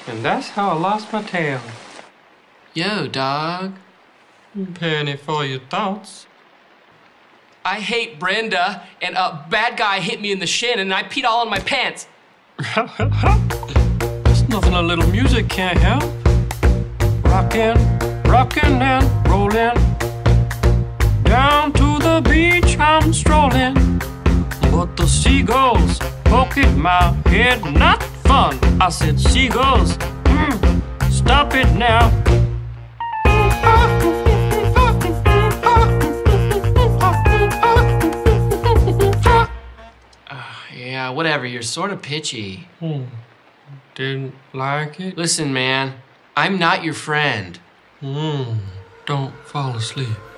And that's how I lost my tail. Yo, dog. Penny for your thoughts. I hate Brenda, and a bad guy hit me in the shin, and I peed all on my pants. There's nothing a little music can't help. Rockin', rockin' and rollin'. Down to the beach I'm strolling. But the seagulls poke at my head, not fun. I said, seagulls, stop it now. Yeah, whatever, you're sort of pitchy. Didn't like it? Listen, man, I'm not your friend. Don't fall asleep.